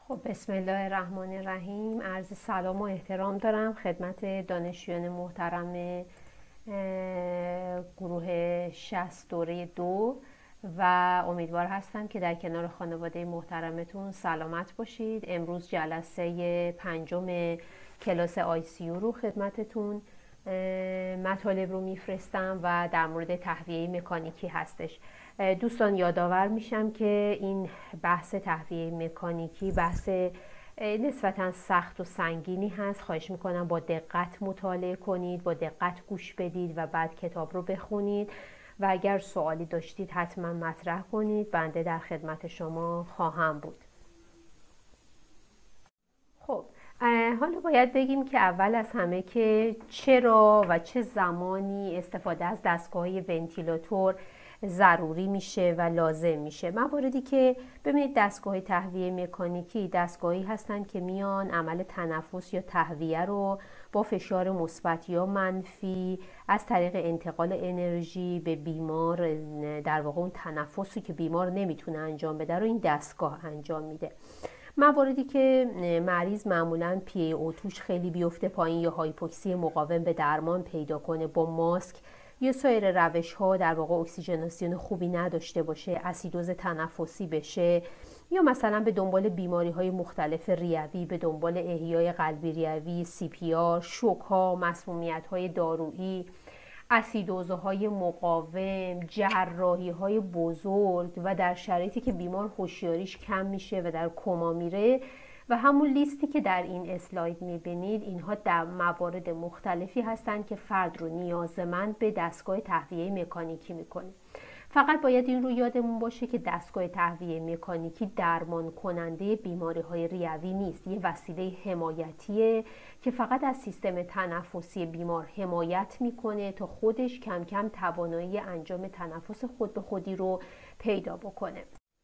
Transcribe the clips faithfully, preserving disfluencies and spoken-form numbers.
خب بسم الله الرحمن الرحیم. عرض سلام و احترام دارم خدمت دانشجویان محترم گروه شصت دوره دو و امیدوار هستم که در کنار خانواده محترمتون سلامت باشید. امروز جلسه پنجم کلاس آی سی یو رو خدمتتون مطالب رو میفرستم و در مورد تهویه مکانیکی هستش. دوستان یادآور میشم که این بحث تهویه مکانیکی بحث نسبتاً سخت و سنگینی هست. خواهش میکنم با دقت مطالعه کنید، با دقت گوش بدید و بعد کتاب رو بخونید و اگر سوالی داشتید حتما مطرح کنید. بنده در خدمت شما خواهم بود. خب حالا باید بگیم که اول از همه که چرا و چه زمانی استفاده از دستگاه‌های ونتیلاتور ضروری میشه و لازم میشه. مواردی که ببینید دستگاه تهویه مکانیکی دستگاهی هستند که میان عمل تنفس یا تهویه رو با فشار مثبت یا منفی از طریق انتقال انرژی به بیمار، در واقع اون تنفسی که بیمار نمیتونه انجام بده رو این دستگاه انجام میده. مواردی که مریض معمولاً پی ای او توش خیلی بیفته پایین یا هایپوکسی مقاوم به درمان پیدا کنه، با ماسک یا سایر روش ها در واقع اکسیژناسیون خوبی نداشته باشه، اسیدوز تنفسی بشه، یا مثلا به دنبال بیماری های مختلف ریوی، به دنبال احیای قلبی ریوی، سی پی آر، شوک ها، مسمومیت های دارویی، اسیدوزهای مقاوم، جراحی های بزرگ و در شرایطی که بیمار هوشیاریش کم میشه و در کما میره و همون لیستی که در این اسلاید میبینید، اینها در موارد مختلفی هستند که فرد رو نیازمند به دستگاه تهویه مکانیکی میکنه. فقط باید این رو یادمون باشه که دستگاه تهویه مکانیکی درمان کننده بیماری های ریوی نیست، یه وسیله حمایتیه که فقط از سیستم تنفسی بیمار حمایت میکنه تا خودش کم کم توانایی انجام تنفس خود به خودی رو پیدا بکنه.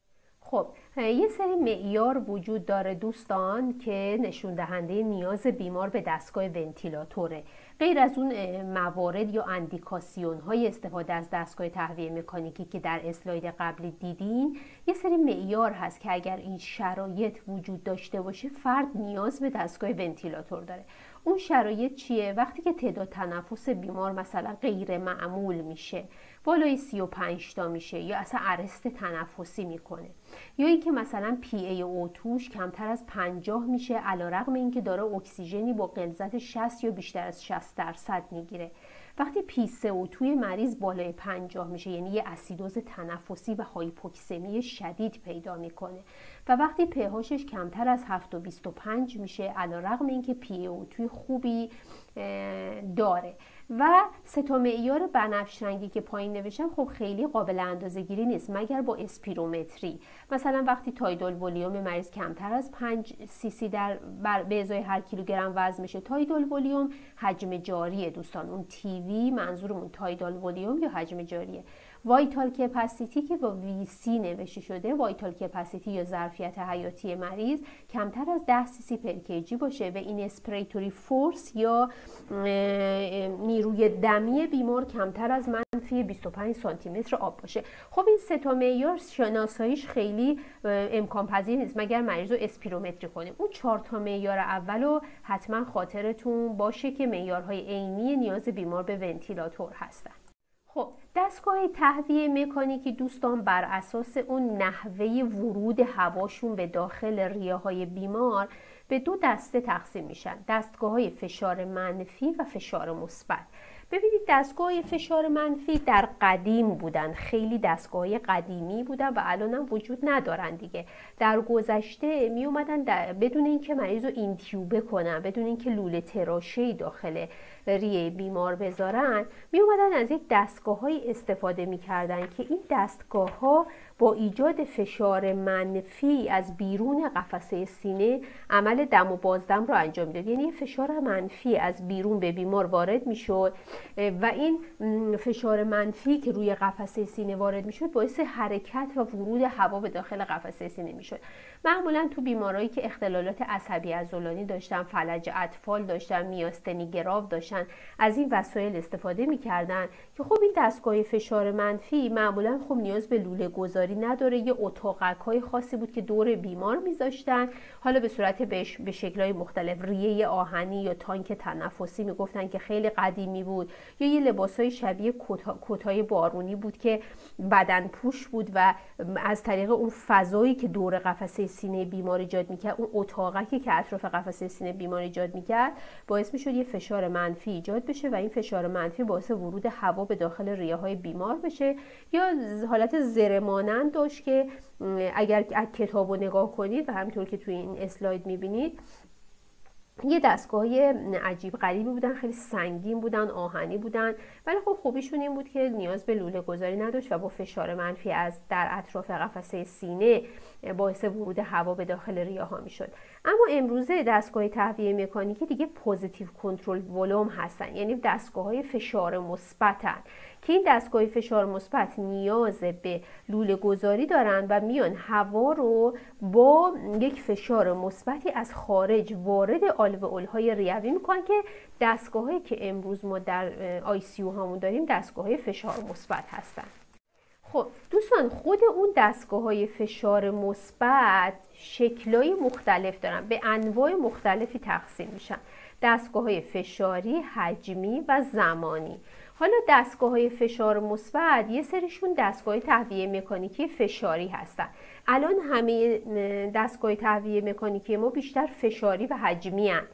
خب یه سری معیار وجود داره دوستان که نشون دهنده نیاز بیمار به دستگاه ونتیلاتوره. غیر از اون موارد یا اندیکاسیون های استفاده از دستگاه تهویه مکانیکی که در اسلاید قبلی دیدین، یه سری معیار هست که اگر این شرایط وجود داشته باشه فرد نیاز به دستگاه ونتیلاتور داره. اون شرایط چیه؟ وقتی که تعداد تنفس بیمار مثلا غیر معمول میشه، بالای سی و پنج تا میشه، یا اصلا ارست تنفسی میکنه، یا اینکه مثلا پی ای او توش کمتر از پنجاه میشه علیرغم اینکه داره اکسیژنی با غلظت شصت یا بیشتر از شصت درصد میگیره. وقتی پی سی او توی مریض بالای پنجاه میشه یعنی یه اسیدوز تنفسی و هایپوکسمی شدید پیدا میکنه. و وقتی پهاشش کمتر از هفت و بیست و پنج میشه علیرغم اینکه پی او توی خوبی داره. و سه تا معیار بنفش رنگی که پایین نوشتم خب خیلی قابل اندازه‌گیری نیست مگر با اسپیرومتری. مثلا وقتی تایدال ولیوم مریض کمتر از پنج سی سی در بر به ازای هر کیلوگرم وزن میشه، تایدال ولیوم حجم جاریه دوستان، اون تی وی منظورمون تایدال ولیوم یا حجم جاریه. وایتال کپاسیتی که با وی سی نوشته شده، وایتال کپاسیتی یا ظرفیت حیاتی مریض کمتر از ده سی سی پر کیجی باشه و این اسپریتوری فورس یا نیروی دمی بیمار کمتر از منفی بیست و پنج سانتی متر آب باشه. خب این سه تا معیار شناساییش خیلی امکان پذیر نیست مگر مریض رو اسپیرومتری کنیم. اون چهار تا معیار اولو حتما خاطرتون باشه که معیارهای عینی نیاز بیمار به ونتیلاتور هستن. خب دستگاه تهویه مکانیکی دوستان بر اساس اون نحوه ورود هواشون به داخل ریه های بیمار به دو دسته تقسیم میشن: دستگاه های فشار منفی و فشار مثبت. ببینید دستگاه فشار منفی در قدیم بودن، خیلی دستگاه قدیمی بودن و الان هم وجود ندارن دیگه. در گذشته می اومدن بدون اینکه مریض رو اینتیوبه کنن، بدون اینکه لوله تراشه‌ای داخل ریه بیمار بذارن، می اومدن از یک دستگاه های استفاده می کردن که این دستگاه ها با ایجاد فشار منفی از بیرون قفسه سینه عمل دم و بازدم رو انجام میداد. یعنی فشار منفی از بیرون به بیمار وارد میشد و این فشار منفی که روی قفسه سینه وارد میشد باعث حرکت و ورود هوا به داخل قفسه سینه میشد. معمولا تو بیمارایی که اختلالات عصبی عضلانی داشتن، فلج اطفال داشتن، میاستنی گراو داشتن، میشن از این وسایل استفاده میکردن که خب این دستگاه فشار منفی معمولا خب نیاز به لوله گذاری نداره، یه اتاقک های خاصی بود که دور بیمار میذاشتن، حالا به صورت به شکل‌های مختلف، ریه آهنی یا تانک تنفسی میگفتن که خیلی قدیمی بود، یا یه لباسای شبیه کتای بارونی بود که بدن پوش بود و از طریق اون فضایی که دور قفسه سینه بیمار ایجاد میکرد، اون اتاقکی که اطراف قفسه سینه بیمار ایجاد میکرد، باعث میشد یه فشار منفی ایجاد بشه و این فشار منفی باعث ورود هوا به داخل ریه های بیمار بشه، یا حالت زره مانند داشت که اگر از کتابو نگاه کنید و همینطور که توی این اسلاید میبینید یه دستگاهی عجیب غریبی بودن، خیلی سنگین بودن، آهنی بودن، ولی خب خوبیشون این بود که نیاز به لوله گذاری نداشت و با فشار منفی از در اطراف قفسه سینه باعث ورود هوا به داخل ریه ها میشد. اما امروزه دستگاه تهویه مکانیکی دیگه پوزیتیو کنترل ولوم هستن، یعنی دستگاه های فشار مثبتن که این دستگاه فشار مثبت نیاز به لوله گذاری دارن و میان هوا رو با یک فشار مثبتی از خارج وارد آلوئول های ریوی میکنن که دستگاهایی که امروز ما در آی سی یو هامون داریم دستگاه های فشار مثبت هستن. خب دوستان، خود اون دستگاه های فشار مثبت شکل‌های مختلف دارن، به انواع مختلفی تقسیم میشن: دستگاه های فشاری، حجمی و زمانی. حالا دستگاه های فشار مثبت یه سریشون دستگاه تهویه مکانیکی فشاری هستن. الان همه دستگاه تهویه مکانیکی ما بیشتر فشاری و حجمی هن.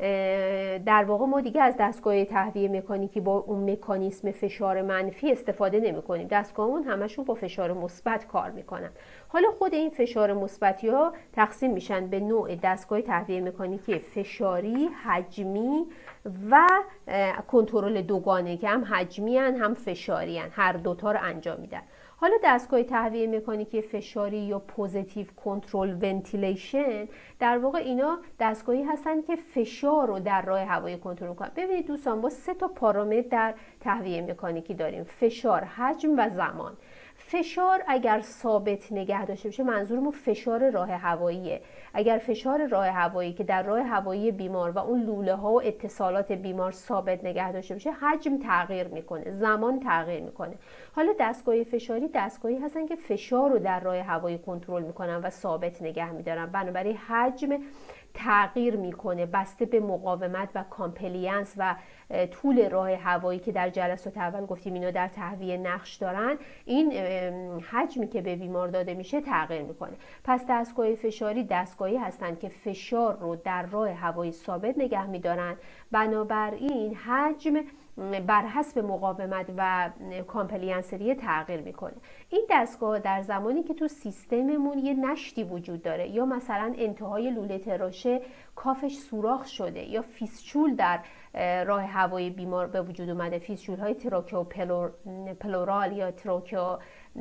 در واقع ما دیگه از دستگاه تهویه مکانیکی با اون مکانیسم فشار منفی استفاده نمی کنیم. دستگاهمون همشون با فشار مثبت کار میکنن. حالا خود این فشار مثبتی ها تقسیم میشن به نوع دستگاه تهویه مکانیکی فشاری، حجمی و کنترل دوگانه که هم حجمی هن هم فشاری هن. هر دوتا رو انجام میدن. حالا دستگاه تهویه مکانیکی فشاری یا پوزیتیو کنترل ونتیلیشن، در واقع اینا دستگاهی هستن که فشار رو در راه هوایی کنترل کنن. ببینید دوستان، ما سه تا پارامتر در تهویه مکانیکی داریم: فشار، حجم و زمان. فشار اگر ثابت نگه داشته بشه، منظورمون فشار راه هواییه. اگر فشار راه هوایی که در راه هوایی بیمار و اون لوله ها و اتصالات بیمار ثابت نگه داشته بشه، حجم تغییر میکنه، زمان تغییر میکنه. حالا دستگاه فشاری دستگاهی هستن که فشار رو در راه هوایی کنترل میکنن و ثابت نگه میدارن، بنابراین حجم تغییر میکنه بسته به مقاومت و کامپلینس و طول راه هوایی که در جلسات اول گفتیم اینا در تهویه نقش دارن. این حجمی که به بیمار داده میشه تغییر میکنه. پس دستگاه فشاری دستگاهی هستن که فشار رو در راه هوایی ثابت نگه میدارن، بنابراین حجم بر حسب مقاومت و کامپلینسری تغییر میکنه. این دستگاه در زمانی که تو سیستممون یه نشتی وجود داره، یا مثلا انتهای لوله تراشه کافش سوراخ شده، یا فیسچول در راه هوایی بیمار به وجود اومده، فیسچول های تراکیو پلورال یا تراکیو،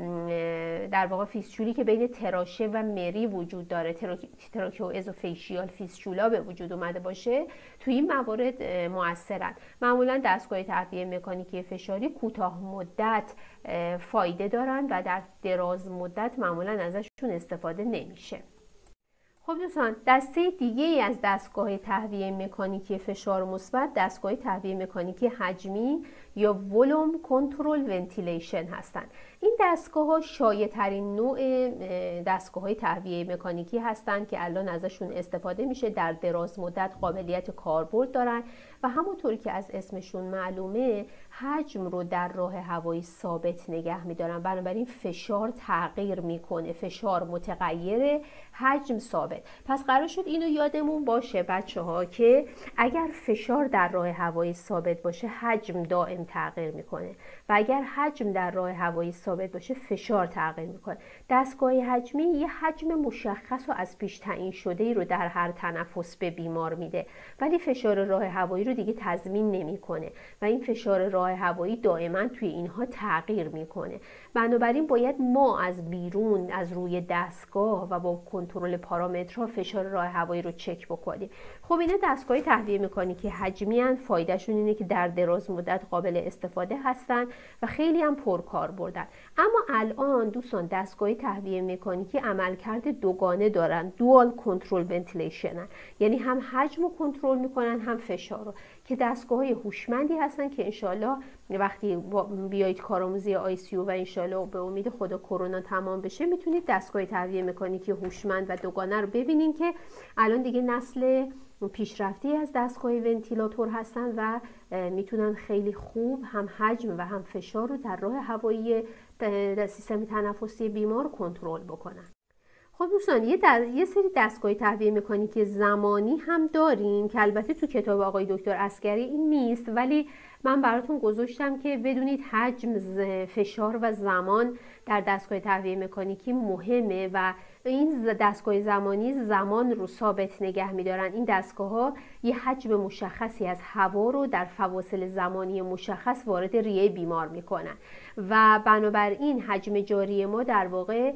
در واقع فیسچولی که بین تراشه و مری وجود داره، تراکیو ازوفیشیال فیسچولا به وجود اومده باشه، تو این موارد مؤثرن. معمولا دستگاه تهویه مکانیکی فشاری کوتاه مدت فایده دارن و در دراز مدت معمولا ازشون استفاده نمیشه. خب دوستان، دسته دیگه ای از دستگاه تهویه مکانیکی فشار مثبت دستگاه تهویه مکانیکی حجمی یا ولوم کنترل ونتیلیشن هستن. این دستگاه ها شایع ترین نوع دستگاه های تهویه مکانیکی هستند که الان ازشون استفاده میشه، در دراز مدت قابلیت کاربرد دارن و همونطوری که از اسمشون معلومه حجم رو در راه هوایی ثابت نگه میدارن، بنابراین فشار تغییر میکنه، فشار متغیره، حجم ثابت. پس قرار شد اینو یادمون باشه بچه ها که اگر فشار در راه هوایی ثابت باشه حجم دائم تغییر میکنه و اگر حجم در راه هوایی ثابت باشه فشار تغییر میکنه. دستگاه حجمی یه حجم مشخص و از پیش تعیین شده ای رو در هر تنفس به بیمار میده، ولی فشار راه هوایی رو دیگه تضمین نمیکنه و این فشار راه هوایی دائما توی اینها تغییر میکنه. بنابراین باید ما از بیرون از روی دستگاه و با کنترل پارامترها فشار راه هوایی رو چک بکنیم. خب اینا دستگاه تهویه مکانیکی حجمی ان، فایدهشون اینه که در دراز مدت قابل استفاده هستن و خیلی هم پرکار بردن. اما الان دوستان دستگاه تهویه مکانیکی عملکرد دوگانه دارن، دوال کنترل ونتیلیشن، یعنی هم حجم رو کنترل میکنن هم فشار رو، که دستگاه‌های هوشمندی هستن که انشالله وقتی بیایید کارآموزی آی سی یو و انشالله به امید خدا کرونا تمام بشه میتونید دستگاه تهویه مکانیکی هوشمند و دوگانه رو ببینین که الان دیگه نسل پیشرفتی از دستگاه ونتیلاتور هستن و میتونن خیلی خوب هم حجم و هم فشار رو در راه هوایی سیستم تنفسی بیمار کنترل بکنن. خب دوستان یه, در... یه سری دستگاه تهویه مکانیکی زمانی هم داریم که البته تو کتاب آقای دکتر عسگری این نیست، ولی من براتون گذاشتم که بدونید حجم، فشار و زمان در دستگاه تهویه مکانیکی مهمه و این دستگاه زمانی زمان رو ثابت نگه می‌دارن. این دستگاه ها یه حجم مشخصی از هوا رو در فواصل زمانی مشخص وارد ریه بیمار میکنن و بنابراین حجم جاری ما در واقع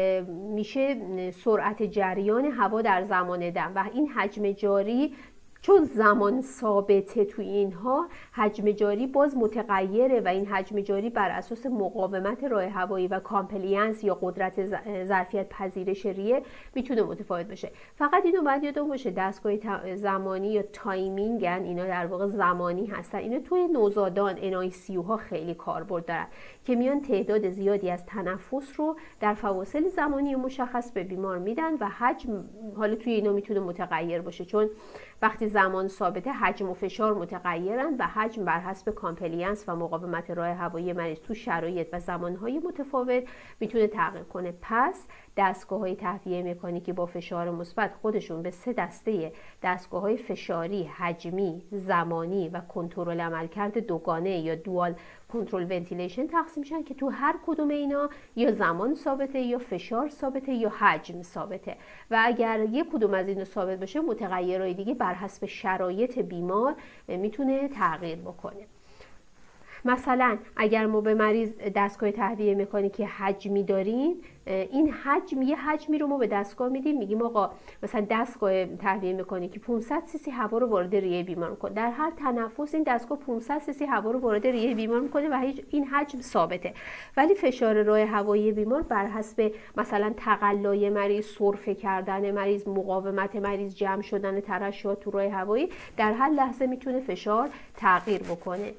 میشه سرعت جریان هوا در زمان دم و این حجم جاری چون زمان ثابته توی اینها حجم جاری باز متغیره و این حجم جاری بر اساس مقاومت راه هوایی و کامپلینس یا قدرت ظرفیت پذیرش ریه میتونه متفاوت بشه. فقط اینو باید یادتون باشه دستگاه زمانی یا تایمینگن، اینا در واقع زمانی هستن. اینا توی نوزادان ان آی سی یو ها خیلی کاربرد دارن که میان تعداد زیادی از تنفس رو در فواصل زمانی مشخص به بیمار میدن و حجم حالا توی اینا میتونه متغیر باشه چون وقتی زمان ثابته حجم و فشار متغیرن و حجم بر حسب کامپلینس و مقاومت راه هوایی مریض تو شرایط و زمانهای متفاوت میتونه تغییر کنه. پس دستگاه‌های تهویه مکانیکی با فشار مثبت خودشون به سه دسته دستگاه‌های فشاری، حجمی، زمانی و کنترل عملکرد دوگانه یا دوال کنترل ونتیلیشن تقسیم میشن که تو هر کدوم اینا یا زمان ثابته یا فشار ثابته یا حجم ثابته و اگر یک کدوم از اینا ثابت باشه متغیرهای دیگه بر حسب شرایط بیمار میتونه تغییر بکنه. مثلا اگر ما به مریض دستگاه تهویه مکانیکی حجمی داریم، این حجم یه حجمی رو ما به دستگاه میدیم، میگیم آقا مثلا دستگاه تهویه مکانیکی پانصد سی سی هوا رو وارد ریه بیمار میکنه، در هر تنفس این دستگاه پانصد سی سی هوا رو وارد ریه بیمار میکنه و این حجم ثابته. ولی فشار راه هوایی بیمار بر حسب مثلا تقلای مریض، سرفه کردن مریض، مقاومت مریض، جمع شدن ترشحات تو راه هوایی در هر لحظه میتونه فشار تغییر بکنه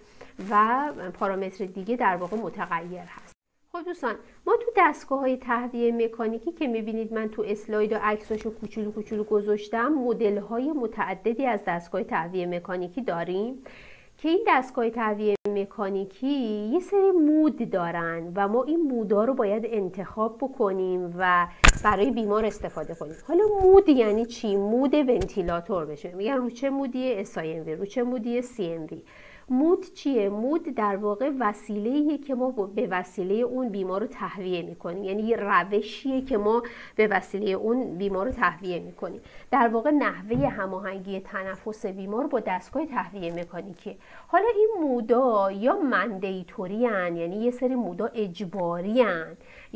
و پارامتر دیگه در واقع متغیر هست. خب دوستان ما تو دستگاه های تهویه مکانیکی که میبینید من تو اسلاید و عکساشو کوچولو کوچولو گذاشتم مدل های متعددی از دستگاه تهویه مکانیکی داریم که این دستگاه تهویه مکانیکی یه سری مود دارن و ما این مودا رو باید انتخاب بکنیم و برای بیمار استفاده کنیم. حالا مود یعنی چی؟ مود ونتیلاتور بشه، میگن رو چه مودی اس آی ام وی، رو چه مودی سی ام وی. مود چیه؟ مود در واقع وسیله‌ایه که ما به وسیله اون بیمار رو تهویه میکنیم، یعنی یه روشیه که ما به وسیله اون بیمار رو تهویه میکنیم. در واقع نحوه هماهنگی تنفس بیمار با دستگاه تهویه مکانیکی. حالا این مودا یا مندیتوری هن، یعنی یه سری مودا اجباری هن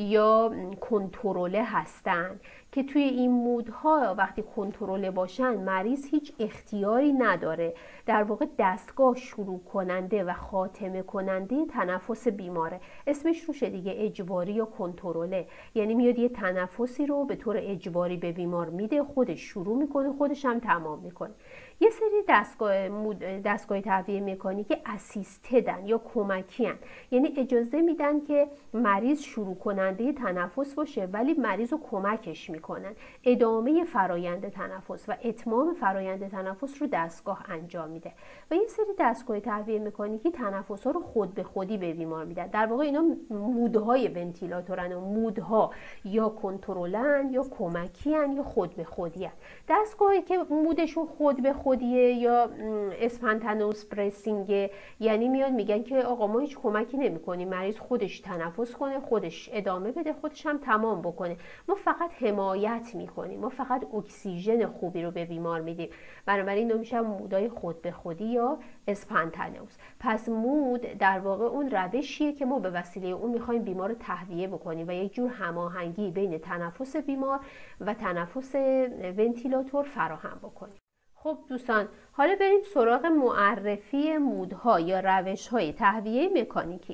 یا کنترله هستن که توی این مودها وقتی کنترل باشن مریض هیچ اختیاری نداره، در واقع دستگاه شروع کننده و خاتمه کننده تنفس بیماره. اسمش روشه دیگه، اجباری یا کنترله، یعنی میاد یه تنفسی رو به طور اجباری به بیمار میده، خودش شروع میکنه، خودش هم تمام میکنه. یه سری دستگاه دستگاه تهویه مکانیکی اسیستدن یا کمکی هن. یعنی اجازه میدن که مریض شروع کننده تنفس باشه ولی مریض رو کمکش میکنن، ادامه فرایند تنفس و اتمام فرایند تنفس رو دستگاه انجام میده. و یه سری دستگاه تهویه مکانیکی تنفس ها رو خود به خودی به بیمار میدن. در واقع اینا مودهای ونتیلاتورن و مودها یا کنترلن یا کمکی هن یا خود به خودی هن. دستگاهی که مودشون خود به خودیه یا اسپانتانوس برسینگ، یعنی میاد میگن که آقا ما هیچ کمکی نمی‌کنیم، مریض خودش تنفس کنه، خودش ادامه بده، خودش هم تمام بکنه، ما فقط حمایت میکنیم، ما فقط اکسیژن خوبی رو به بیمار میدیم. بنابراین اینا میشن مودای خود به خودی یا اسپانتانوس. پس مود در واقع اون روشیه که ما به وسیله اون میخوایم بیمار رو تهویه بکنیم و یک جور هماهنگی بین تنفس بیمار و تنفس ونتیلاتور فراهم بکنیم. خب دوستان حالا بریم سراغ معرفی مودها یا روش‌های تهویه مکانیکی.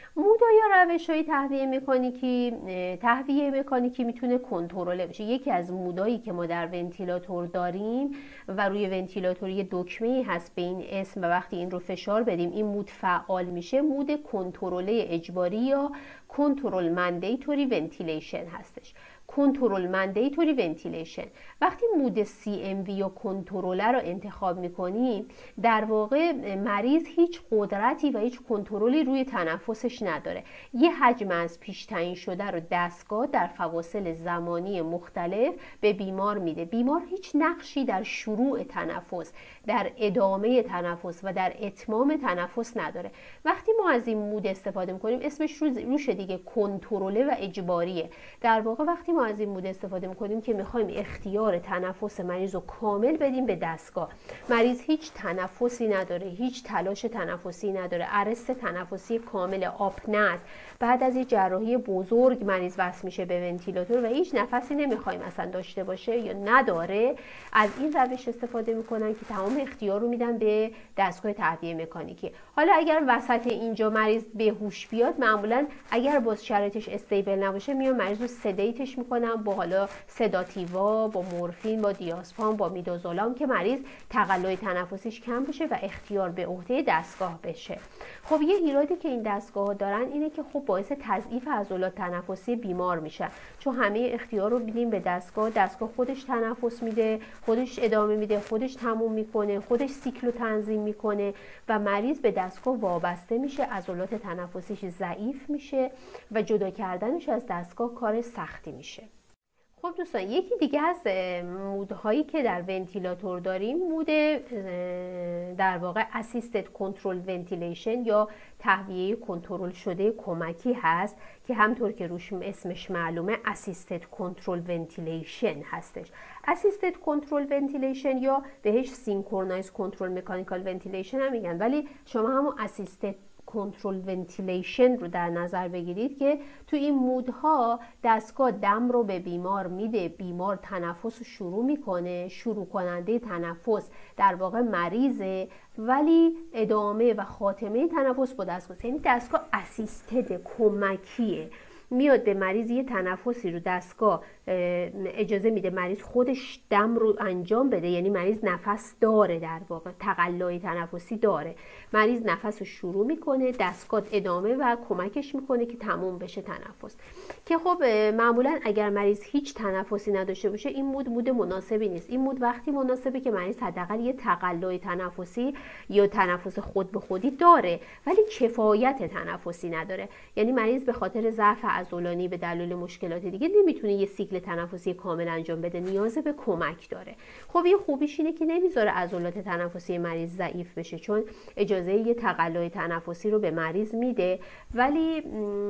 مودا یا روش‌های تهویه مکانیکی تهویه مکانیکی میتونه کنترل بشه. یکی از مودایی که ما در ونتیلاتور داریم و روی ونتیلاتور یه دکمه‌ای هست به این اسم و وقتی این رو فشار بدیم این مود فعال میشه، مود کنترل اجباری یا کنترل مندیتوری ونتیلیشن هستش. کنترل مندیتوری ونتیلیشن. وقتی مود سی ام وی یا کنترلر رو انتخاب میکنیم در واقع مریض هیچ قدرتی و هیچ کنترلی روی تنفسش نداره. یه حجم از پیش تعیین شده رو دستگاه در فواصل زمانی مختلف به بیمار میده. بیمار هیچ نقشی در شروع تنفس، در ادامه تنفس و در اتمام تنفس نداره. وقتی ما از این مود استفاده میکنیم اسمش روش دیگه کنترله و اجباریه. در واقع وقتی ما از این مود استفاده میکنیم که میخوایم اختیار تنفس مریض رو کامل بدیم به دستگاه. مریض هیچ تنفسی نداره، هیچ تلاش تنفسی نداره، ارست تنفسی کامل آپنه است. بعد از یه جراحی بزرگ مریض وصل میشه به ونتیلاتور و هیچ نفسی نمیخوایم اصلا داشته باشه یا نداره، از این روش استفاده میکنن که تمام اختیار رو میدن به دستگاه تهویه مکانیکی. حالا اگر وسط اینجا مریض به هوش بیاد، معمولا اگر باز شرایطش استیبل نباشه میان مریض رو سدیتش میکنن با حالا سداتیوا، با مورفین، با دیازپام، با میدازولام که مریض تقلع تنفسیش کم بشه و اختیار به عهده دستگاه بشه. خب یه ایرادی که این دستگاه دارن اینه که خب باعث تضعیف عضلات تنفسی بیمار میشه، چون همه اختیار رو میدیم به دستگاه. دستگاه خودش تنفس میده، خودش ادامه میده، خودش تموم میکنه، خودش سیکل رو تنظیم میکنه و مریض به دستگاه وابسته میشه، عضلات تنفسیش ضعیف میشه و جدا کردنش از دستگاه کار سختی میشه. خب دوستان، یکی دیگه از مودهایی که در ونتیلاتور داریم مود در واقع اسیستد کنترل ونتیلیشن یا تهویه کنترل شده کمکی هست که همطور که روش اسمش معلومه اسیستد کنترل ونتیلیشن هستش. اسیستد کنترل ونتیلیشن یا بهش سینکرونایز کنترل مکانیکال ونتیلیشن هم میگن، ولی شما همون اسیستد کنترل ونتیلیشن رو در نظر بگیرید که تو این مودها دستگاه دم رو به بیمار میده، بیمار تنفس رو شروع میکنه، شروع کننده تنفس در واقع مریضه ولی ادامه و خاتمه تنفس با دستگاه، یعنی دستگاه اسیستد کمکیه، میاد به مریض یه تنفسی رو دستگاه اجازه میده مریض خودش دم رو انجام بده، یعنی مریض نفس داره، در واقع تقلع تنفسی داره، مریض نفس رو شروع میکنه، دستگاه ادامه و کمکش میکنه که تموم بشه تنفس. که خب معمولا اگر مریض هیچ تنفسی نداشته باشه این مود مود مناسبی نیست. این مود وقتی مناسبه که مریض حداقل یه تقلع تنفسی یا تنفس خود به خودی داره ولی کفایت تنفسی نداره، یعنی مریض به خاطر ضعف عضلانی به دلیل مشکلات دیگه نمیتونه یه سیکل تنفسی کامل انجام بده، نیاز به کمک داره. خب یه خوبیش اینه که نمیذاره عضلات تنفسی مریض ضعیف بشه، چون اجازه یه تقلع تنفسی رو به مریض میده، ولی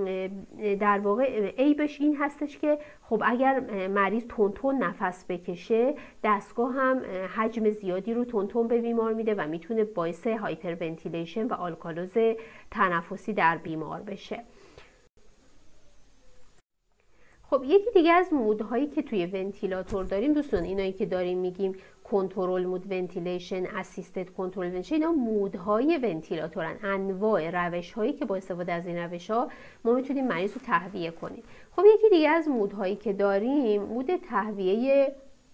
در واقع عیبش این هستش که خب اگر مریض تونتون نفس بکشه دستگاه هم حجم زیادی رو تونتون به بیمار میده و میتونه باعث هایپرونتیلیشن و آلکالوز تنفسی در بیمار بشه. خب یکی دیگه از مودهایی که توی ونتیلاتور داریم دوستان، اینایی که داریم میگیم کنترل مود ونتیلیشن، اسیستد کنترل ونتیلیشن، اینا مودهای ونتیلاتورن، انواع روش‌هایی که با استفاده از این روش‌ها ما میتونیم مریض رو تهویه کنیم. خب یکی دیگه از مودهایی که داریم مود تهویه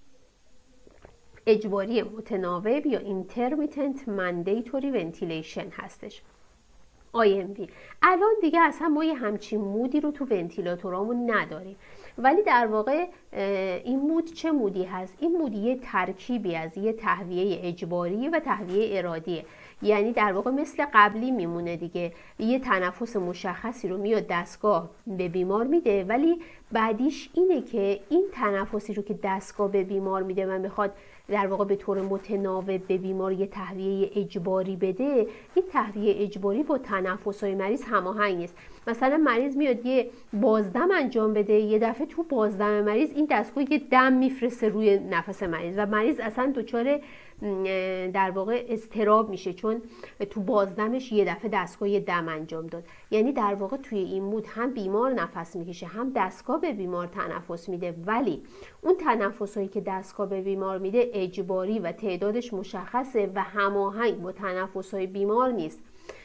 اجباری متناوب یا اینترمیتنت مندیتوری ونتیلیشن هستش، آی ام وی. الان دیگه اصلا ما یه همچین مودی رو تو ونتیلاتورامون نداریم، ولی در واقع این مود چه مودی هست؟ این مود یه ترکیبی از یه تهویه اجباری و تهویه ارادیه، یعنی در واقع مثل قبلی میمونه دیگه، یه تنفس مشخصی رو میاد دستگاه به بیمار میده، ولی بعدیش اینه که این تنفسی رو که دستگاه به بیمار میده و میخواد در واقع به طور متناوب به بیمار یه تهویه اجباری بده، این تهویه اجباری با تنفس‌های مریض هماهنگ نیست. مثلا مریض میاد یه بازدم انجام بده، یه دفعه تو بازدم مریض این دستگاه یه دم میفرسته روی نفس مریض و مریض اصلا دچار در واقع اضطراب میشه، چون تو بازدمش یه دفعه دستگاه یه دم انجام داد. یعنی در واقع توی این مود هم بیمار نفس میکشه هم دستگاه به بیمار تنفس میده، ولی اون تنفسایی که دستگاه به بیمار میده اجباری و تعدادش مشخصه و هماهنگ با تنفسای بیمار نیست.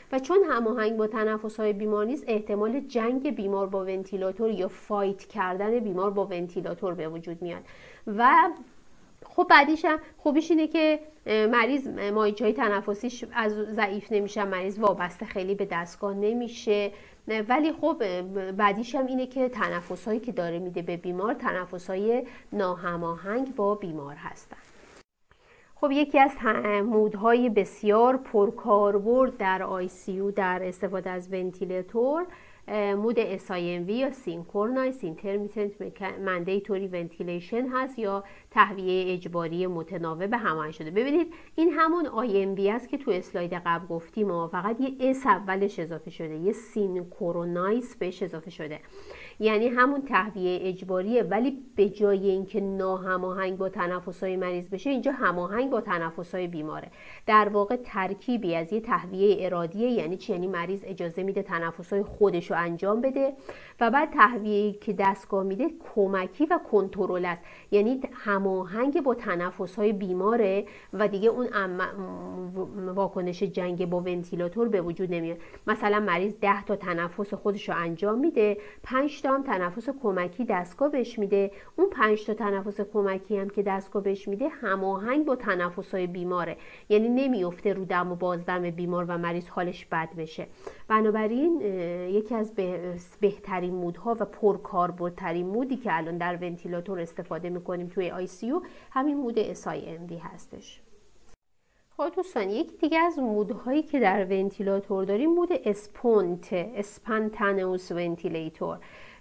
و چون هماهنگ با تنفس‌های بیمار نیست، احتمال جنگ بیمار با ونتیلاتور یا فایت کردن بیمار با ونتیلاتور به وجود میاد. و خب بعدیش هم خوبیش اینه که مریض مایچه‌های تنفسیش از ضعیف نمیشه، مریض وابسته خیلی به دستگاه نمیشه. ولی خب بعدیش هم اینه که تنفس‌هایی که داره میده به بیمار تنفس‌های ناهماهنگ با بیمار هستن. خب یکی از مودهای بسیار پرکاربرد در آی سی یو در استفاده از ونتیلاتور مود اس آی ام وی یا سینکرونایز اینترمیتنت مندیتوری ونتیلیشن هست یا تهویه اجباری متناوب هماهنگ شده. ببینید این همون آی ام وی است که تو اسلاید قبل گفتیم و فقط یه اس اولش اضافه شده، یه سینکرونایز بهش اضافه شده، یعنی همون تهویه اجباریه، ولی به جای اینکه ناهماهنگ با تنفس‌های مریض بشه، اینجا هماهنگ با تنفس‌های بیماره. در واقع ترکیبی از یه تهویه ارادیه، یعنی چی؟ یعنی مریض اجازه میده تنفس‌های خودش رو انجام بده و بعد تهویه‌ای که دستگاه میده کمکی و کنترل است، یعنی هماهنگ با تنفس‌های بیماره و دیگه اون واکنش جنگ با ونتیلاتور به وجود نمیاد. مثلا مریض ده تا تنفس خودش رو انجام میده، پنج تا هم تنفس کمکی دستگاه بهش میده. اون پنج تا تنفس کمکی هم که دستگاه بهش میده هماهنگ با تنفس‌های بیماره، یعنی نمیفته رو دم و بازدم بیمار و مریض حالش بد بشه. بنابراین یکی از بهترین مودها و پرکاربردترین مودی که الان در ونتیلاتور استفاده میکنیم توی آی سی یو همین مود اس آی ام وی هستش. خب دوستان یکی دیگه از مودهایی که در ونتیلاتور داریم مود اسپونت اسپانتانوس ونتیلاتور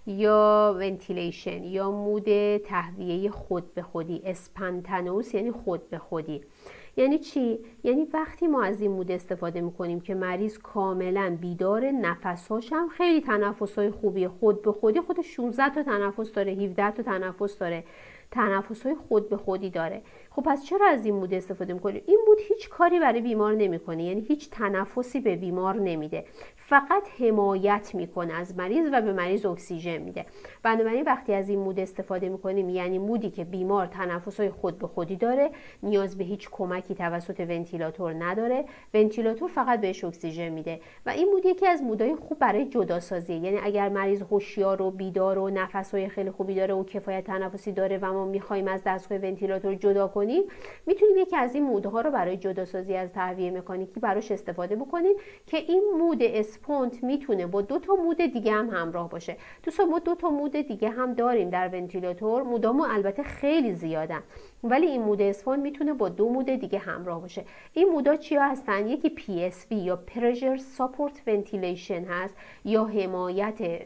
یا ونتیلیشن یا مود تهویه خود به خودی. اسپانتانوس یعنی خود به خودی. یعنی چی؟ یعنی وقتی ما از این مود استفاده میکنیم که مریض کاملا بیدار، نفسهاش هم خیلی تنفس‌های خوبی، خود به خودی، خود شانزده تا تنفس داره، هفده تا تنفس داره، تنفس‌های خود به خودی داره. خب پس چرا از این مود استفاده میکنیم؟ این مود هیچ کاری برای بیمار نمیکنه، یعنی هیچ تنفسی به بیمار نمیده، فقط حمایت میکنه از مریض و به مریض اکسیژن میده. بنابراین وقتی از این مود استفاده میکنیم، یعنی مودی که بیمار تنفس‌های خود به خودی داره، نیاز به هیچ کمکی توسط ونتیلاتور نداره، ونتیلاتور فقط بهش اکسیژن میده. و این مود یکی از مودهای خوب برای جداسازیه، یعنی اگر مریض هوشیار و بیدار و نفس‌های خیلی خوبی داره و کفایت تنفسی داره و ما میخوایم از دستگاه ونتیلاتور جدا کنیم، میتونیم یکی از این مودها رو برای جداسازی از تهویه مکانیکی براش استفاده بکنیم که این مود اسپونت میتونه با دو تا مود دیگه هم همراه باشه. دوستان ما دو تا مود دیگه هم داریم در ونتیلاتور، مودامون البته خیلی زیادن، ولی این مود اسپونت میتونه با دو مود دیگه همراه باشه. این مودا چیا هستن؟ یکی پی اس وی یا پرشر ساپورت ونتیلیشن هست یا حمایت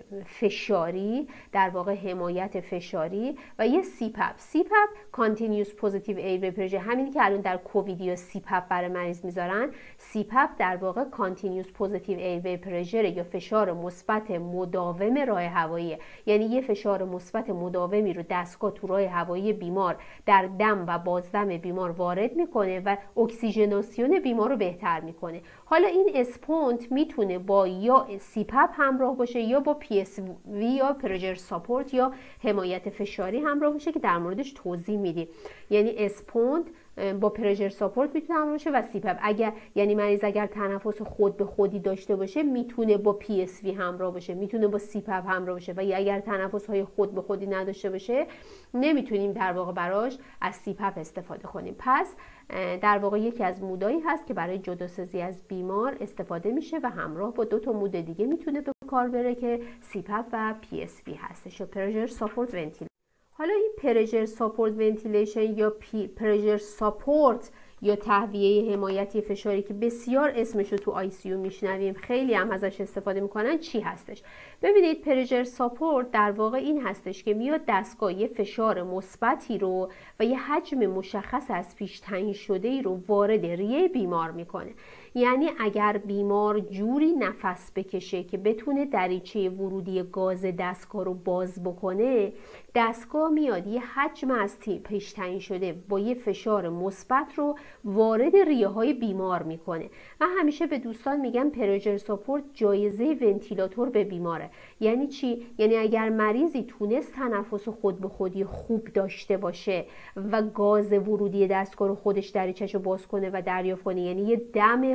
فشاری، در واقع حمایت فشاری، و یه سی پپ. سی پپ کانتینیوس پوزیتیو ایروی پرشر، همینی که الان در کووید یا سی پپ برای مریض میذارن. سی پپ در واقع کانتینیوس پوزیتیو ایروی پرشر یا فشار مثبت مداوم راه هوایی، یعنی یه فشار مثبت مداومی رو دستگاه تو راه هوایی بیمار در دم و بازدم بیمار وارد میکنه و اکسیژناسیون بیمار رو بهتر میکنه. حالا این اسپونت میتونه با یا سی پپ همراه باشه یا با پی اس وی یا پرشر ساپورت یا حمایت فشاری همراه باشه که در موردش توضیح میدیم. یعنی اسپونت با پرشر ساپورت میتونه همراه باشه و سی پپ. اگر یعنی مریض اگر تنفس خود به خودی داشته باشه میتونه با پی اس وی همراه باشه، میتونه با سی پپ همراه باشه، و اگر تنفس های خود به خودی نداشته باشه نمیتونیم در واقع براش از سی پپ استفاده کنیم. پس در واقع یکی از مودایی هست که برای جداسازی از بیمار استفاده میشه و همراه با دو تا مود دیگه میتونه به کار بره که سی پپ و پی اس وی هستش یا پرشر ساپورت ونتیلیشن. حالا این پرشر ساپورت ونتیلیشن یا پرشر ساپورت یا تهویه حمایتی فشاری که بسیار اسمش رو تو آی سی یو میشنویم، خیلی هم ازش استفاده میکنن، چی هستش؟ ببینید پرشر ساپورت در واقع این هستش که میاد دستگاه یه فشار مثبتی رو و یه حجم مشخص از پیش تعیین شده ای رو وارد ریه بیمار میکنه. یعنی اگر بیمار جوری نفس بکشه که بتونه دریچه ورودی گاز دستگاه رو باز بکنه، دستگاه میاد یه حجم از پیش تعیین شده با یه فشار مثبت رو وارد ریه های بیمار میکنه. من همیشه به دوستان میگم پرشر ساپورت جایزه ونتیلاتور به بیماره. یعنی چی؟ یعنی اگر مریضی تونست تنفس خود به خودی خوب داشته باشه و گاز ورودی دستگاه رو خودش دریچه‌شو باز کنه و دریافت کنه، یعنی یه دم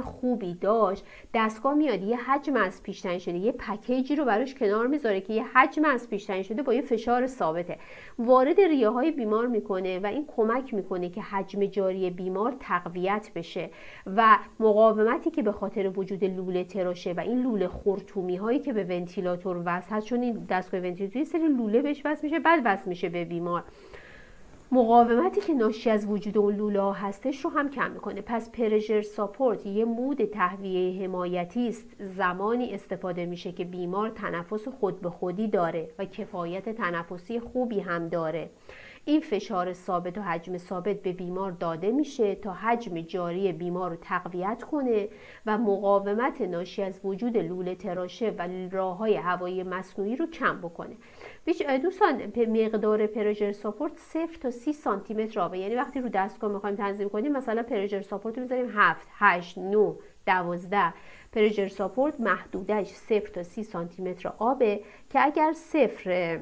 خوبی داشت، دستگاه میاد یه حجم از پیش تعیین شده، یه پکیجی رو براش کنار میذاره که یه حجم از پیش تعیین شده با یه فشار ثابته وارد ریه های بیمار میکنه و این کمک میکنه که حجم جاری بیمار تقویت بشه و مقاومتی که به خاطر وجود لوله تراشه و این لوله خرطومی هایی که به ونتیلاتور وصل هست، چون این دستگاه ونتیلاتوری سری لوله بهش وصل میشه بعد وصل میشه به بیمار، مقاومتی که ناشی از وجود اون لوله ها هستش رو هم کم میکنه. پس پرژر ساپورت یه مود تهویه حمایتی است زمانی استفاده میشه که بیمار تنفس خود به خودی داره و کفایت تنفسی خوبی هم داره. این فشار ثابت و حجم ثابت به بیمار داده میشه تا حجم جاری بیمار رو تقویت کنه و مقاومت ناشی از وجود لوله تراشه و راههای هوایی مصنوعی رو کم بکنه. دوستان مقدار پرژر ساپورت صفر تا سی سانتی متر آبه، یعنی وقتی رو دستگاه میخوایم تنظیم کنیم مثلا پرژر ساپورت رو میذاریم هفت، هشت، نه، دوازده. پرژر ساپورت محدودش صفر تا سی سانتی متر آبه که اگر صفر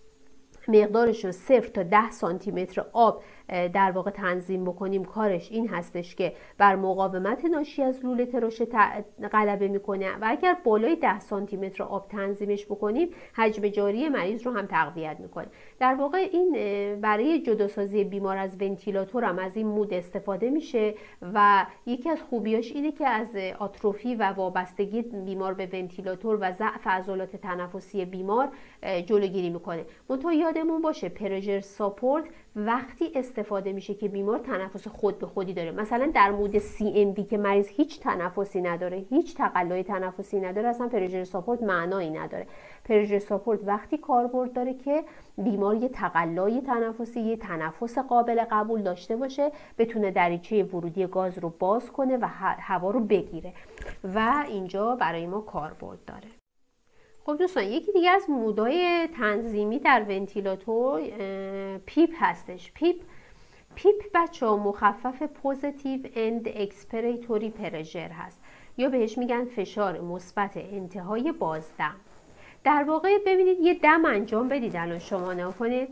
مقدارش رو صفر تا ده سانتی متر آب در واقع تنظیم بکنیم، کارش این هستش که بر مقاومت ناشی از لوله تراشه غلبه میکنه و اگر بالای ده سانتی متر آب تنظیمش بکنیم حجم جاری مریض رو هم تقویت میکنه. در واقع این برای جداسازی بیمار از ونتیلاتور هم از این مود استفاده میشه و یکی از خوبیاش اینه که از آتروفی و وابستگی بیمار به ونتیلاتور و ضعف عضلات تنفسی بیمار جلوگیری میکنه. منتها یادمون باشه پرژر ساپورت وقتی استفاده میشه که بیمار تنفس خود به خودی داره، مثلا در مود سی ام دی که مریض هیچ تنفسی نداره، هیچ تقلای تنفسی نداره، اصلا پرژر ساپورت معنایی نداره. پرژر ساپورت وقتی کاربرد داره که بیمار یه تقلای تنفسی، یه تنفس قابل قبول داشته باشه، بتونه دریچه ورودی گاز رو باز کنه و هوا رو بگیره و اینجا برای ما کاربرد داره. خب دوستان یکی دیگه از مودهای تنظیمی در ونتیلاتور پیپ هستش. پیپ پیپ بچه ها مخفف پوزیتیو اند اکسپیراتوری پرژر هست یا بهش میگن فشار مثبت انتهای بازدم. در واقع ببینید یه دم انجام بدید الان شما نگاه کنید،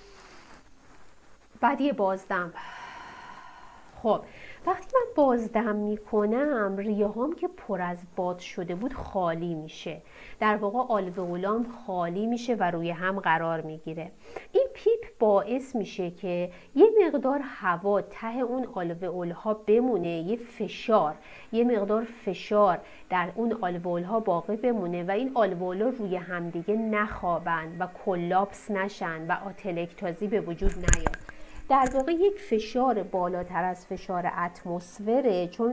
بعد یه بازدم. خب وقتی من بازدم میکنم ریه هام که پر از باد شده بود خالی میشه، در واقع آلوئولام خالی میشه و روی هم قرار میگیره. این پیپ باعث میشه که یه مقدار هوا ته اون آلوئول ها بمونه، یه فشار یه مقدار فشار در اون آلوئول ها باقی بمونه و این آلوئول ها روی همدیگه نخوابن و کلاپس نشن و آتلکتازی به وجود نیاد. در واقع یک فشار بالاتر از فشار اتمسفره، چون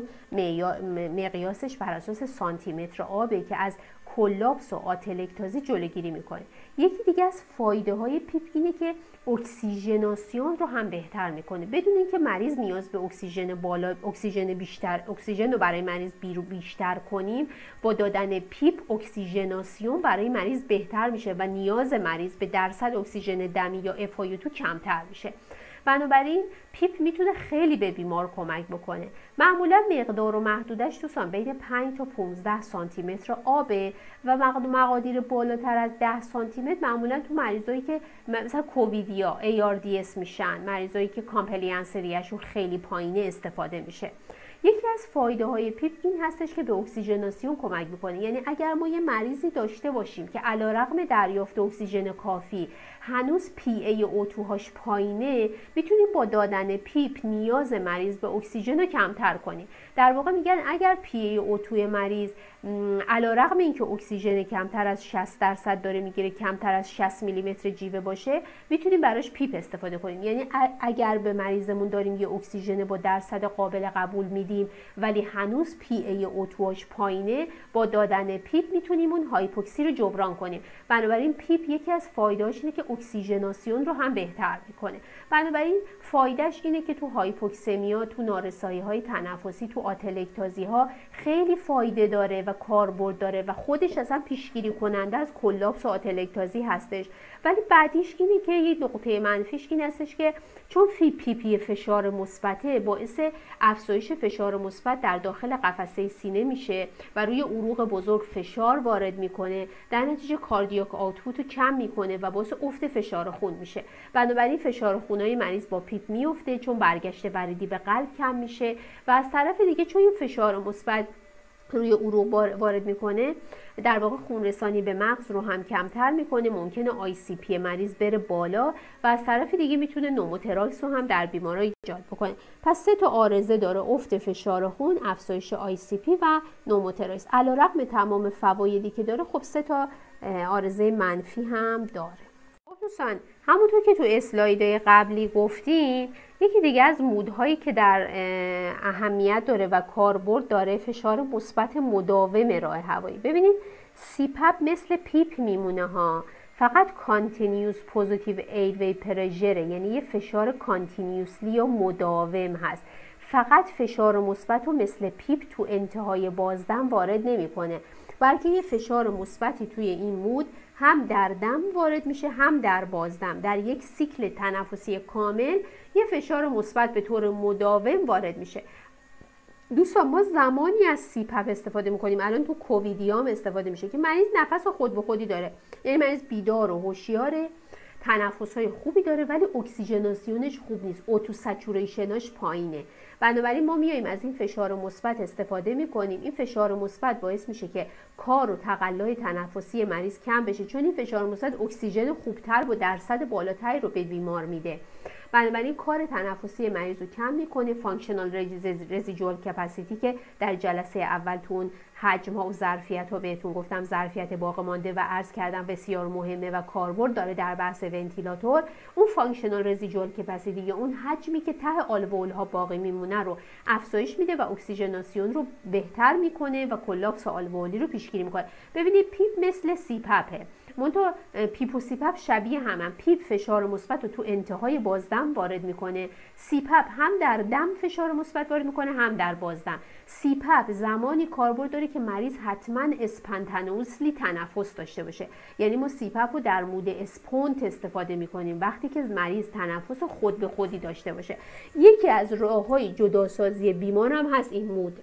مقیاسش بر اساس سانتی متر آبه که از کلاپس و آتلکتازی جلوگیری میکنه. یکی دیگه از فایده های پیپ اینه که اکسیژناسیون رو هم بهتر میکنه. بدون اینکه مریض نیاز به اکسیژن بالا اکسیژن بیشتر اکسیژن رو برای مریض بیرو بیشتر کنیم، با دادن پیپ اکسیژناسیون برای مریض بهتر میشه و نیاز مریض به درصد اکسیژن دمی یا اف آی تو کمتر میشه. بنابراین پیپ میتونه خیلی به بیمار کمک بکنه. معمولا مقدار و محدودش دوستان بین پنج تا پانزده سانتی متر آبه و مقادیر بالاتر از ده سانتی متر معمولا تو مریضایی که مثلا کوویدیا ای آر دی اس میشن، مریضایی که کامپلینس ریهشون خیلی پایینه استفاده میشه. یکی از فایده های پیپ این هستش که به اکسیژناسیون کمک میکنه. یعنی اگر ما یه مریضی داشته باشیم که علیرغم دریافت اکسیژن کافی هنوز پی ای او تو هاش پایینه، میتونیم با دادن پیپ نیاز مریض به اکسیژن رو کمتر کنیم. در واقع میگن اگر پی ای او تو مریض علیرغم اینکه اکسیژن کمتر از شصت درصد داره میگیره، کمتر از شصت میلی متر جیوه باشه، میتونیم براش پیپ استفاده کنیم. یعنی اگر به مریضمون داریم یه اکسیژن با درصد قابل قبول میدیم ولی هنوز پی ای او توش پایینه، با دادن پیپ میتونیم اون هایپوکسی رو جبران کنیم. بنابراین پیپ یکی از فایده‌اش اینه که اکسیژناسیون رو هم بهتر میکنه. بنابراین فایدهش اینه که تو هایپوکسمیا، تو نارسایی‌های تنفسی، تو آتلکتازی ها خیلی فایده داره و کاربرد داره و خودش اصلا پیشگیری کننده از کلاپس و آتلکتازی هستش. ولی بعدیش اینه که یه نقطه منفیش این هستش که چون فی پی پی فشار مثبته، باعث افزایش فشار فشار مثبت در داخل قفسه سینه میشه و روی عروق بزرگ فشار وارد میکنه، در نتیجه کاردیاک آوتپوت رو کم میکنه و باعث افت فشار خون میشه. بنابراین فشار خونای مریض با پیپ میفته چون برگشت وریدی به قلب کم میشه و از طرف دیگه چون این فشار مثبت روی عروق وارد میکنه در واقع خون رسانی به مغز رو هم کمتر میکنه، ممکنه آی سی پی مریض بره بالا و از طرف دیگه میتونه نوموتراکس رو هم در بیمارا ایجاد بکنه. پس سه تا عارضه داره: افت فشار خون، افزایش آی سی پی و نوموتراکس. علیرغم تمام فوایدی که داره خب سه تا عارضه منفی هم داره. دوستان همونطور که تو اسلایدهای قبلی گفتیم، یکی دیگه از مودهایی که در اهمیت داره و کاربرد داره فشار مثبت مداوم راه هوایی. ببینید سیپپ مثل پیپ میمونه ها، فقط کانتینیوس پوزیتیو ایروی پرژره، یعنی یه فشار کانتینیوسلی یا مداوم هست. فقط فشار مثبت رو مثل پیپ تو انتهای بازدم وارد نمیکنه، بلکه یه فشار مثبتی توی این مود هم در دم وارد میشه هم در بازدم. در یک سیکل تنفسی کامل یه فشار مثبت به طور مداوم وارد میشه. دوستان ما زمانی از سیپپ استفاده میکنیم، الان تو کوویدی هم استفاده میشه که مریض نفس خود به خودی داره، یعنی مریض بیدار و هوشیاره، تنفس‌های خوبی داره ولی اکسیژناسیونش خوب نیست، اوتو سچوریشناش پایینه. بنابراین ما میایم از این فشار مثبت استفاده میکنیم. این فشار مثبت باعث میشه که کار و تقلای تنفسی مریض کم بشه، چون این فشار مثبت اکسیژن خوبتر و درصد بالاتری رو به بیمار میده. بنابراین کار تنفسی مریض رو کم میکنه. فانکشنال رزیجوال کپاسیتی که در جلسه اول تو اون حجم ها و ظرفیت ها بهتون گفتم، ظرفیت باقی مانده و عرض کردم بسیار مهمه و کاربرد داره در بحث ونتیلاتور. اون فانکشنال رزیجوال کپاسیتی یا اون حجمی که ته آلوئول ها باقی میمونه رو افزایش میده و اکسیژناسیون رو بهتر میکنه و کلاپس آلوئولی رو پیشگیری میکنه. ببینید پیپ مثل سیپپه، منتها پیپ و سیپپ شبیه همن. پیپ فشار مثبت رو تو انتهای بازدم وارد میکنه، سیپپ هم در دم فشار مثبت وارد میکنه هم در بازدم. سیپپ زمانی کاربرد داره که مریض حتما اسپانتانوسلی تنفس داشته باشه، یعنی ما سیپپ رو در مود اسپونت استفاده میکنیم وقتی که مریض تنفس خود به خودی داشته باشه. یکی از راههای جداسازی بیمار هم هست این مود.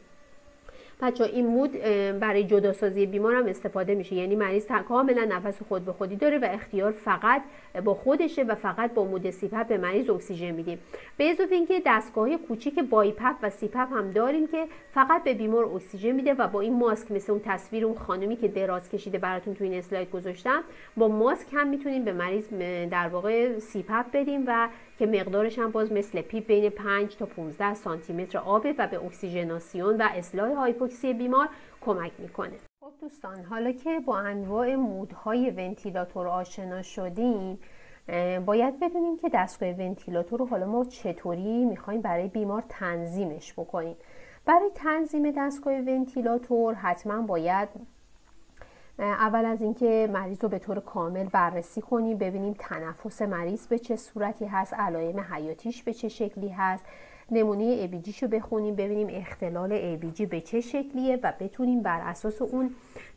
بچه این مود برای جداسازی بیمار هم استفاده میشه، یعنی مریض کاملا نفس خود به خودی داره و اختیار فقط با خودشه و فقط با مود سیپپ به مریض اکسیژن میدیم. به اضافه اینکه دستگاه کوچیک بایپپ و سیپپ هم داریم که فقط به بیمار اکسیژن میده و با این ماسک، مثل اون تصویر اون خانومی که دراز کشیده براتون تو این اسلاید گذاشتم، با ماسک هم میتونیم به مریض در واقع سیپپ بدیم و که مقدارش هم باز مثل پیپ بین پنج تا پانزده سانتی متر آبه و به اکسیژناسیون و اصلاح هایپوکسی بیمار کمک میکنه. خب دوستان، حالا که با انواع مودهای ونتیلاتور آشنا شدیم، باید بدونیم که دستگاه ونتیلاتور رو حالا ما چطوری میخوایم برای بیمار تنظیمش بکنیم. برای تنظیم دستگاه ونتیلاتور حتما باید اول از اینکه مریض رو به طور کامل بررسی کنیم، ببینیم تنفس مریض به چه صورتی هست، علائم حیاتیش به چه شکلی هست، نمونه ای بی جی رو بخونیم ببینیم اختلال ای بی جی به چه شکلیه و بتونیم بر اساس اون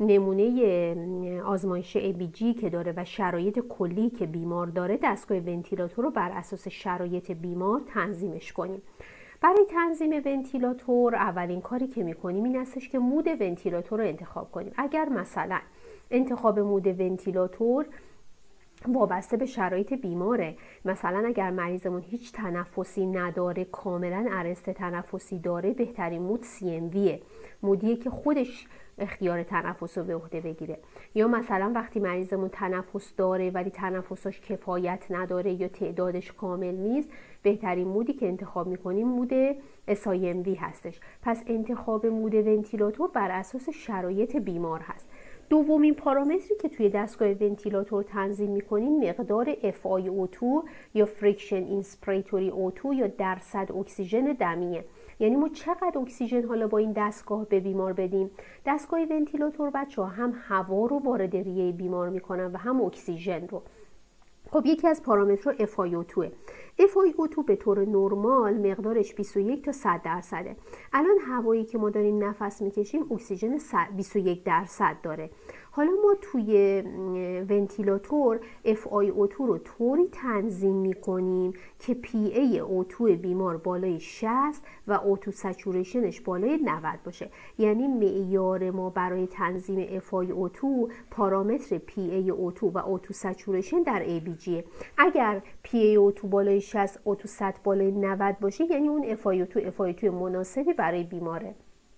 نمونه آزمایش ای بی جی که داره و شرایط کلی که بیمار داره دستگاه ونتیلاتور رو بر اساس شرایط بیمار تنظیمش کنیم. برای تنظیم ونتیلاتور اولین کاری که میکنیم این هستش که مود ونتیلاتور رو انتخاب کنیم. اگر مثلا انتخاب مود ونتیلاتور وابسته به شرایط بیماره، مثلا اگر مریضمون هیچ تنفسی نداره، کاملا ارست تنفسی داره، بهترین مود سی ام ویه، مودیه که خودش اختیار تنفس رو به عهده بگیره. یا مثلا وقتی مریضمون تنفس داره ولی تنفسش کفایت نداره یا تعدادش کامل نیست، بهترین مودی که انتخاب میکنیم مود اس آی ام وی هستش. پس انتخاب مود ونتیلاتور بر اساس شرایط بیمار هست. دومین پارامتری که توی دستگاه ونتیلاتور تنظیم میکنیم مقدار اف آی او تو یا فریکشن اینسپیراتوری او تو یا درصد اکسیژن دمیه. یعنی ما چقدر اکسیژن حالا با این دستگاه به بیمار بدیم. دستگاه ونتیلاتور بچه‌ها هم هوا رو وارد ریه بیمار میکنن و هم اکسیژن رو. خب یکی از پارامترها اف آی او تو. اف آی او تو به طور نرمال مقدارش بیست و یک تا صد درصده. الان هوایی که ما داریم نفس میکشیم اکسیژن بیست و یک درصد داره. حالا ما توی ونتیلاتور اف آی او تو رو طوری تنظیم میکنیم که پی ای او تو بیمار بالای شصت و اوتو سچوریشنش بالای نود باشه. یعنی معیار ما برای تنظیم اف آی او تو پارامتر پی ای او تو و اوتو سچوریشن در ای بی جی. اگر پی ای او تو بالای شصت، اوتو صد بالای نود باشه، یعنی اون اف آی او تو اف آی او تو مناسبی برای بیماره.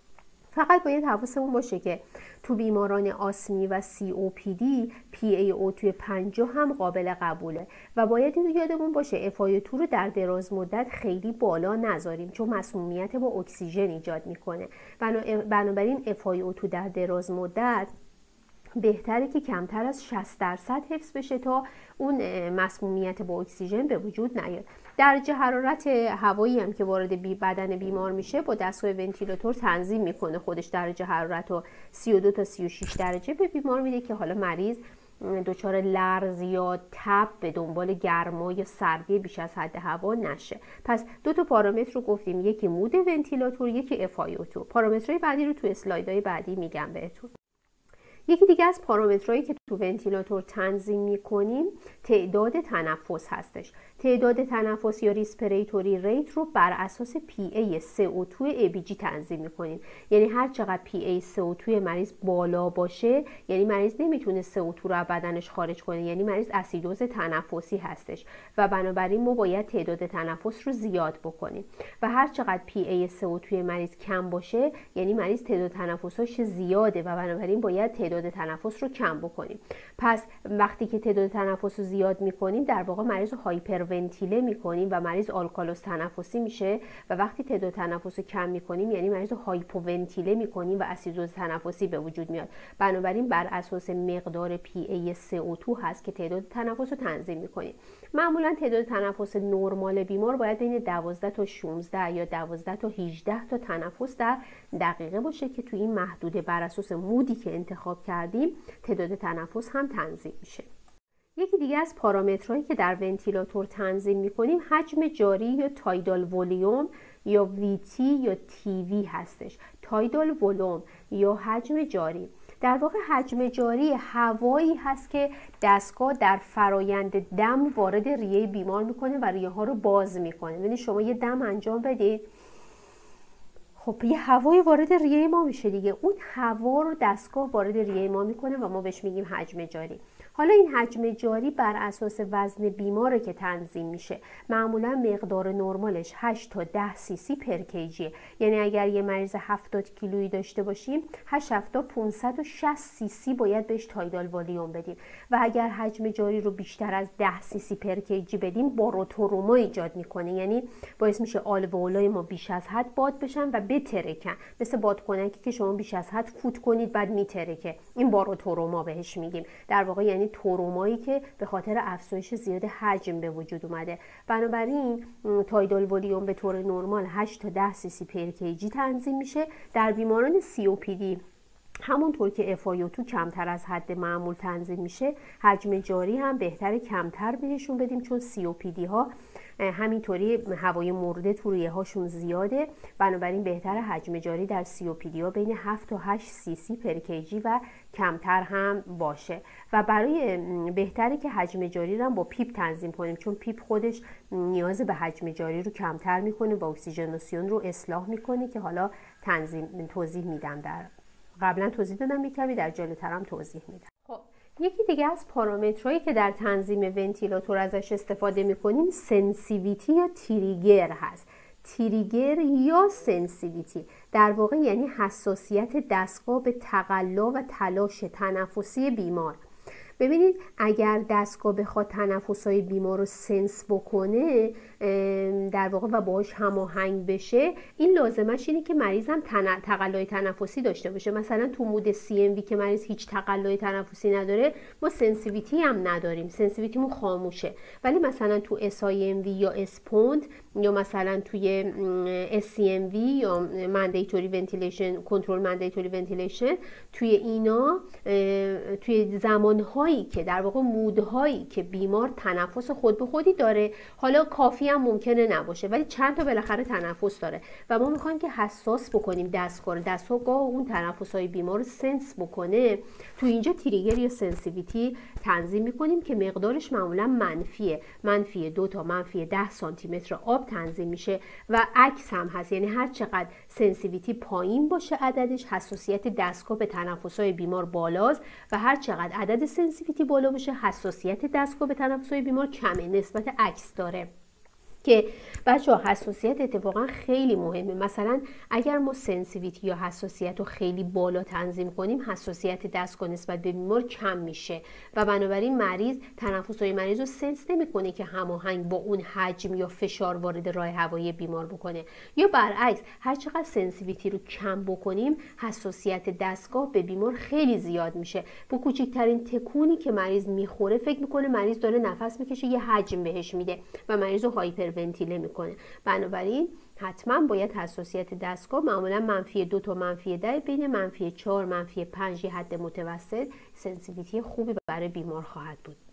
فقط باید حواسمون باشه که تو بیماران آسمی و سی او پی دی پی ای او تو پنجاه هم قابل قبوله و باید این یادمون باشه اف آی او تو رو در دراز مدت خیلی بالا نذاریم چون مسمومیت با اکسیژن ایجاد میکنه. بنابراین اف آی او تو در دراز مدت بهتره که کمتر از شصت درصد حفظ بشه تا اون مسمومیت با اکسیژن به وجود نیاد. درجه حرارت هوایی هم که وارد بی بدن بیمار میشه با دستگاه ونتیلاتور تنظیم میکنه خودش درجه حرارت رو سی و دو تا سی و شش درجه به بیمار میده که حالا مریض دچار لرز یا تب به دنبال گرما یا سردی بیش از حد هوا نشه. پس دو تا پارامتر رو گفتیم، یکی مود ونتیلاتور، یکی اف آی او تو. پارامترهای بعدی رو تو اسلایدهای بعدی میگم بهتون. یکی دیگه از پارامترهایی که تو ونتیلاتور تنظیم میکنیم تعداد تنفس هستش. تعداد تنفس یا ریسپیریتوری ریت رو بر اساس پی ای سی او تو ای بی جی تنظیم میکنیم. یعنی هر چقدر پی ای سی او تو مریض بالا باشه، یعنی مریض نمیتونه سی او تو رو از بدنش خارج کنه، یعنی مریض اسیدوز تنفسی هستش و بنابراین ما باید تعداد تنفس رو زیاد بکنیم. و هر چقدر پی ای سی او تو مریض کم باشه، یعنی مریض تعداد تنفساش زیاده و بنابراین باید تعداد تنفس رو کم بکنیم. پس وقتی که تعداد تنفس رو زیاد میکنیم در واقع مریض رو هایپر ونتیله میکنیم و مریض آلکالوس تنفسی میشه و وقتی تعداد تنفس رو کم میکنیم یعنی مریض رو هایپو ونتیله میکنیم و اسیدوز تنفسی به وجود میاد. بنابراین بر اساس مقدار پی ای سی او تو هست که تعداد تنفس رو تنظیم میکنیم. معمولا تعداد تنفس نرمال بیمار باید بین دوازده تا شانزده یا دوازده تا هجده تا تنفس در دقیقه باشه که تو این محدوده بر اساس مودی که انتخاب کردیم تعداد تنفس هم تنظیم میشه. یکی دیگه از پارامترهایی که در ونتیلاتور تنظیم میکنیم حجم جاری یا تایدال ولیوم یا وی تی یا تی وی هستش. تایدال ولوم یا حجم جاری در واقع حجم جاری هوایی هست که دستگاه در فرایند دم وارد ریه بیمار میکنه و ریه ها رو باز میکنه. یعنی شما یه دم انجام بدید، خب یه هوایی وارد ریه ما میشه دیگه، اون هوا رو دستگاه وارد ریه ما میکنه و ما بهش میگیم حجم جاری. حالا این حجم جاری بر اساس وزن بیماره که تنظیم میشه. معمولا مقدار نرمالش هشت تا ده سی سی پر کیجیه. یعنی اگر یه مریض هفتاد کیلویی داشته باشیم هشت هفتا پانصد و شصت سی سی باید بهش تایدال والیوم بدیم و اگر حجم جاری رو بیشتر از ده سی سی پر کیجی بدیم باروتروما ایجاد میکنه. یعنی باعث میشه آلوئولای ما بیش از حد باد بشن و بترکن، مثل بادکنکی که شما بیش از حد فوت کنید بعد میترکه. این باروتروما بهش میگیم. در واقع یعنی ترومایی که به خاطر افزایش زیاد حجم به وجود اومده. بنابراین تایدال والیوم به طور نرمال هشت تا ده سی سی پر کیجی تنظیم میشه. در بیماران سی او پی دی همونطور که اف آی او تو کمتر از حد معمول تنظیم میشه، حجم جاری هم بهتره کمتر بهشون بدیم چون سی او پی دی ها همینطوری هوای مرده تو ریه هاشون زیاده. بنابراین بهتره حجم جاری در سی او پی دی ها بین هفت تا هشت سی سی پر کیجی و کمتر هم باشه و برای بهتره که حجم جاری رو هم با پیپ تنظیم کنیم چون پیپ خودش نیاز به حجم جاری رو کمتر میکنه و اکسیژناسیون رو اصلاح میکنه که حالا تنظیم توضیح میدم، در قبلا توضیح دادم، می‌کنم در جلوتر هم توضیح میدم. خب یکی دیگه از پارامترهایی که در تنظیم ونتیلاتور ازش استفاده میکنیم سنسیویتی یا تریگر هست. تریگر یا سنسیویتی در واقع یعنی حساسیت دستگاه به تقلا و تلاش تنفسی بیمار. ببینید اگر دستگاه بخواد تنفس‌های بیمار رو سنس بکنه در واقع و باهاش هماهنگ بشه، این لازمش اینه که مریض هم تن... تقلای تنفسی داشته باشه. مثلا تو مود سی ام وی که مریض هیچ تقلای تنفسی نداره ما سنسیویتی هم نداریم، سنسیویتیمون خاموشه. ولی مثلا تو اس آی ام وی یا اسپوند یا مثلا توی اس سی ام وی یا مندیتوری ونتیلیشن کنترل مندیتوری ونتیلیشن، توی اینا توی زمان‌های هایی که در واقع مودهایی که بیمار تنفس خود به خودی داره، حالا کافی هم ممکنه نباشه ولی چند تا بالاخره تنفس داره و ما میخوایم که حساس بکنیم دستگاه رو، دستگاه گاه اون تنفس های بیمار رو سنس بکنه. تو اینجا تریگر یا سنسیویتی تنظیم میکنیم که مقدارش معمولا منفیه، منفی دو تا منفی ده سانتی متر آب تنظیم میشه و عکس هم هست، یعنی هر چقدر سنسیویتی پایین باشه عددش، حساسیت دستگاه به تنفس‌های بیمار بالاست و هر چقدر عدد سنسیویتی بالا باشه حساسیت دستگاه به تنفس‌های بیمار کمه، نسبت عکس داره. که بچه ها حساسیت اتفاقا خیلی مهمه. مثلا اگر ما سنسیویتی یا حساسیت رو خیلی بالا تنظیم کنیم، حساسیت دستگاه نسبت به بیمار کم میشه و بنابراین مریض تنفس‌های مریض رو سنس نمیکنه که هماهنگ با اون حجم یا فشار وارد راه هوایی بیمار بکنه. یا برعکس هر چقدر سنسیویتی رو کم بکنیم حساسیت دستگاه به بیمار خیلی زیاد میشه. با کوچکترین تکونی که مریض میخوره فکر میکنه مریض داره نفس میکشه، یه حجم بهش میده و مریض رو هایپر ونتیله میکنه. بنابراین حتما باید حساسیت دستگاه معمولا منفی دو تا منفی ده، بین منفی چهار منفی پنج یه حد متوسط سنسیویتی خوبی برای بیمار خواهد بود.